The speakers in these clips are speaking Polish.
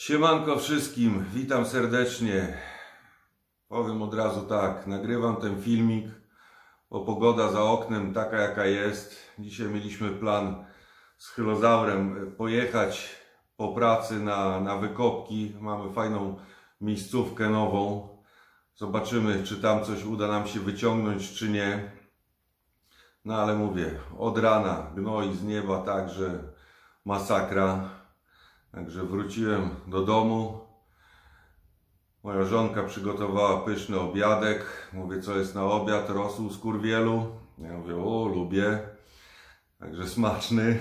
Siemanko wszystkim, witam serdecznie. Powiem od razu tak, nagrywam ten filmik, bo pogoda za oknem taka jaka jest. Dzisiaj mieliśmy plan z Hylozaurem pojechać po pracy na wykopki. Mamy fajną miejscówkę nową. Zobaczymy, czy tam coś uda nam się wyciągnąć, czy nie. No ale mówię, od rana gnoi z nieba, także masakra. Także wróciłem do domu. Moja żonka przygotowała pyszny obiadek. Mówię, co jest na obiad? Rosół z kurwielu. Ja mówię, o, lubię. Także smaczny.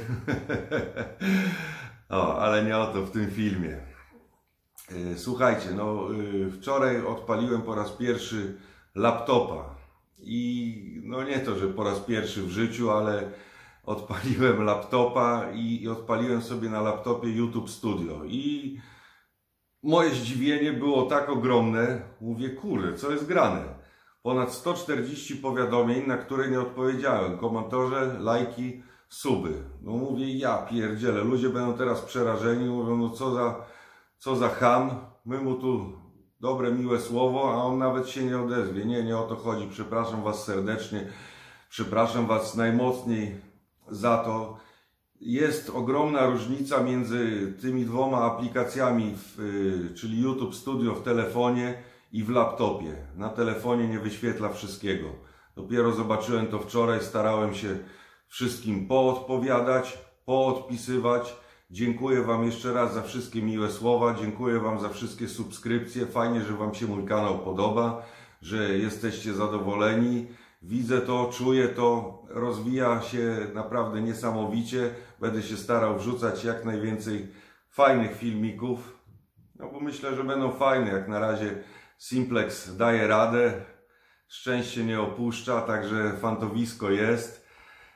O, ale nie o to w tym filmie. Słuchajcie, no wczoraj odpaliłem po raz pierwszy laptopa. I no nie to, że po raz pierwszy w życiu, ale odpaliłem laptopa i odpaliłem sobie na laptopie YouTube Studio. I moje zdziwienie było tak ogromne. Mówię, kurde, co jest grane? Ponad 140 powiadomień, na które nie odpowiedziałem. Komentarze, lajki, suby. No mówię, ja pierdzielę. Ludzie będą teraz przerażeni. Mówią, no co za cham. My mu tu dobre, miłe słowo, a on nawet się nie odezwie. Nie o to chodzi. Przepraszam was serdecznie. Przepraszam was najmocniej za to. Jest ogromna różnica między tymi dwoma aplikacjami, czyli YouTube Studio w telefonie i w laptopie. Na telefonie nie wyświetla wszystkiego. Dopiero zobaczyłem to wczoraj, starałem się wszystkim poodpowiadać, poodpisywać. Dziękuję wam jeszcze raz za wszystkie miłe słowa, dziękuję wam za wszystkie subskrypcje. Fajnie, że wam się mój kanał podoba, że jesteście zadowoleni. Widzę to, czuję to, rozwija się naprawdę niesamowicie. Będę się starał wrzucać jak najwięcej fajnych filmików. No bo myślę, że będą fajne. Jak na razie Simplex daje radę. Szczęście nie opuszcza, także fantowisko jest.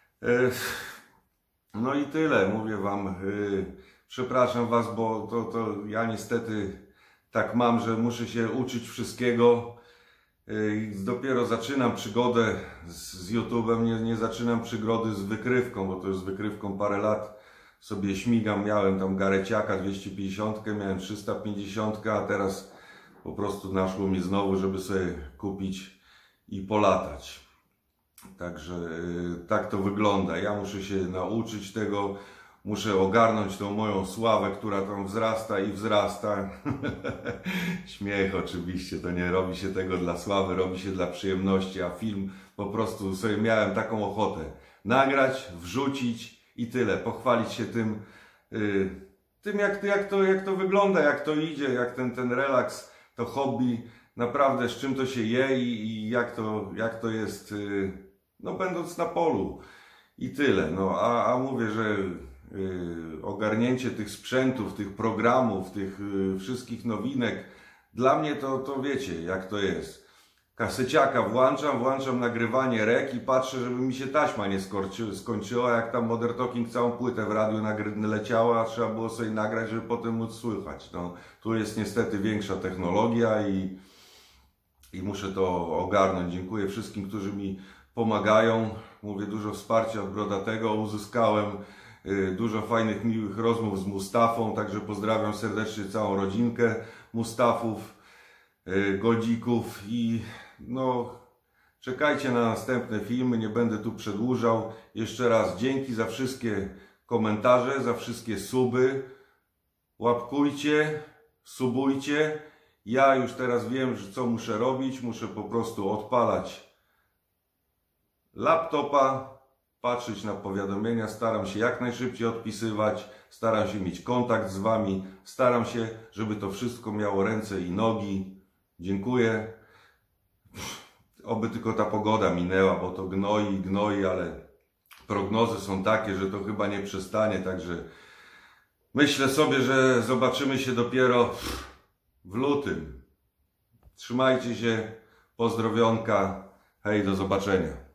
No i tyle, mówię wam. Przepraszam was, bo to ja niestety tak mam, że muszę się uczyć wszystkiego. Dopiero zaczynam przygodę z YouTube'em, nie zaczynam przygody z wykrywką, bo to już z wykrywką parę lat sobie śmigam. Miałem tam Gareciaka 250, miałem 350, a teraz po prostu naszło mi znowu, żeby sobie kupić i polatać. Także tak to wygląda. Ja muszę się nauczyć tego. Muszę ogarnąć tą moją sławę, która tam wzrasta i wzrasta. Śmiech oczywiście, to nie robi się tego dla sławy, robi się dla przyjemności, a film po prostu sobie miałem taką ochotę nagrać, wrzucić i tyle. Pochwalić się tym jak to wygląda, jak to idzie, jak ten relaks, to hobby, naprawdę z czym to się je i jak to jest, no będąc na polu i tyle. No a mówię, że ogarnięcie tych sprzętów, tych programów, tych wszystkich nowinek, dla mnie to wiecie jak to jest. Kaseciaka włączam nagrywanie rek i patrzę, żeby mi się taśma nie skończyła, jak tam Modern Talking całą płytę w radiu leciała, a trzeba było sobie nagrać, żeby potem móc słychać. No, tu jest niestety większa technologia i muszę to ogarnąć. Dziękuję wszystkim, którzy mi pomagają. Mówię, dużo wsparcia od Brodatego uzyskałem. Dużo fajnych, miłych rozmów z Mustafą, także pozdrawiam serdecznie całą rodzinkę Mustafów, Goldzików i no czekajcie na następne filmy, nie będę tu przedłużał. Jeszcze raz dzięki za wszystkie komentarze, za wszystkie suby. Łapkujcie, subujcie. Ja już teraz wiem, co muszę robić. Muszę po prostu odpalać laptopa, patrzeć na powiadomienia, staram się jak najszybciej odpisywać, staram się mieć kontakt z wami, staram się, żeby to wszystko miało ręce i nogi. Dziękuję. Oby tylko ta pogoda minęła, bo to gnoi, ale prognozy są takie, że to chyba nie przestanie, także myślę sobie, że zobaczymy się dopiero w lutym. Trzymajcie się, pozdrowionka, hej, do zobaczenia.